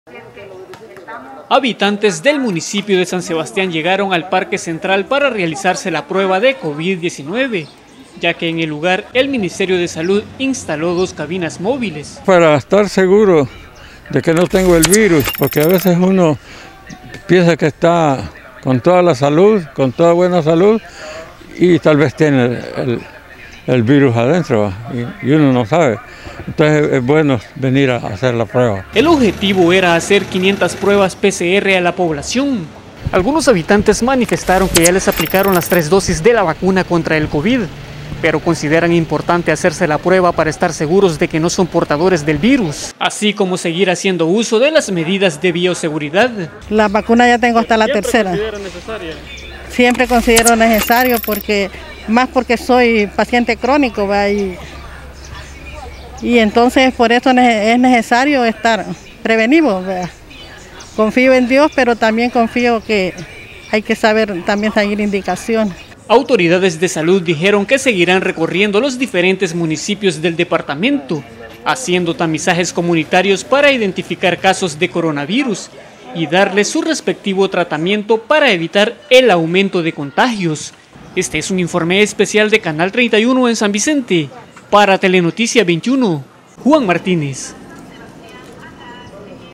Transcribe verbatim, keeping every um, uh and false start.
Habitantes del municipio de San Sebastián llegaron al Parque Central para realizarse la prueba de COVID diecinueve, ya que en el lugar el Ministerio de Salud instaló dos cabinas móviles. Para estar seguro de que no tengo el virus, porque a veces uno piensa que está con toda la salud, con toda buena salud, y tal vez tiene el, el, el virus adentro, y, y uno no sabe. Entonces es bueno venir a hacer la prueba. El objetivo era hacer quinientas pruebas P C R a la población. Algunos habitantes manifestaron que ya les aplicaron las tres dosis de la vacuna contra el COVID, pero consideran importante hacerse la prueba para estar seguros de que no son portadores del virus, así como seguir haciendo uso de las medidas de bioseguridad. La vacuna ya tengo hasta la ¿Siempre tercera. considera necesaria? Siempre considero necesario, porque más porque soy paciente crónico, ¿va? Y, y entonces por eso es necesario estar prevenido, ¿va? Confío en Dios, pero también confío que hay que saber también seguir indicaciones. Autoridades de salud dijeron que seguirán recorriendo los diferentes municipios del departamento, haciendo tamizajes comunitarios para identificar casos de coronavirus y darles su respectivo tratamiento para evitar el aumento de contagios. Este es un informe especial de Canal treinta y uno en San Vicente. Para Telenoticia veintiuno, Juan Martínez.